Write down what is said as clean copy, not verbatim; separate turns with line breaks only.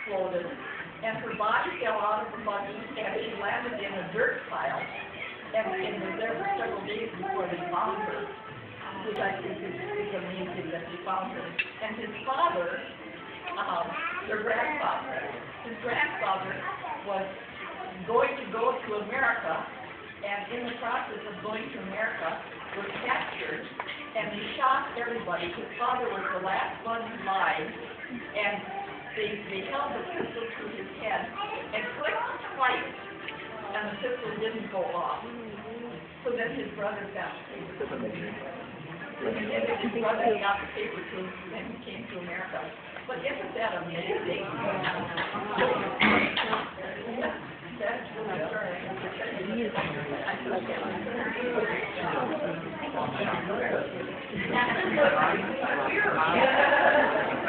exploded, and her body fell out of the buggy, and she landed in a dirt pile, and was there for several days before they found her, which I think is amazing that they found her. And his father, their grandfather, his grandfather was going to go to America, and in the process of going to America, was captured, and he shot everybody. His father was the last one alive, and they held the pistol to his head and clicked twice, and the pistol didn't go off. So then his brother got the paper. And then his brother got the paper to him, and he came to America. But isn't that amazing? That's really